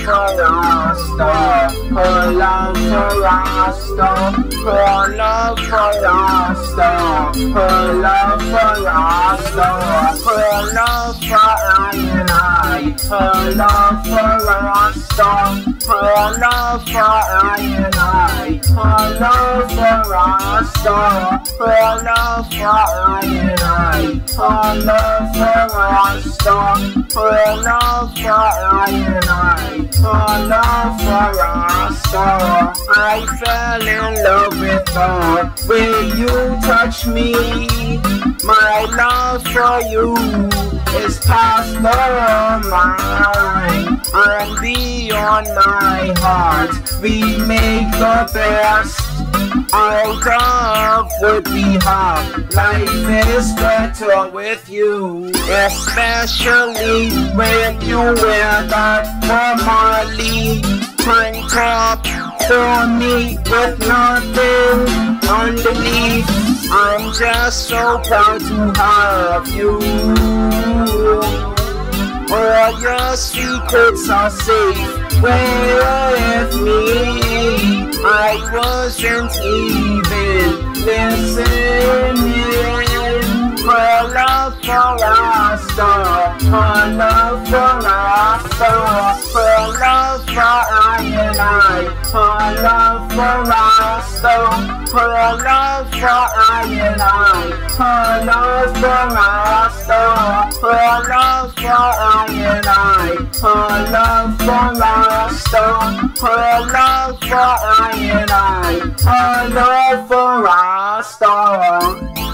for Rasta, her love for Rasta, her love for Rasta, her love for Rasta, her love for I and I, her love for Rasta, her love for I and I, her love for Rasta, her love for I and I, her love for Rasta, her love for I and I, her love for Rasta. I fell in love with her when you touch me. My love for you is past the mind and beyond my heart. We make the best out of what we have. Life is better with you, especially when you wear that Marley tank top for me with nothing underneath. I'm just so proud to have you. All your secrets are safe with me. I wasn't even listening. Her love for Rasta, her love for Rasta, her love for I and I, her love for Rasta, her love for I and I, her love for Rasta, her love for I and I, her love for Rasta, her love for I and I, her love for Rasta.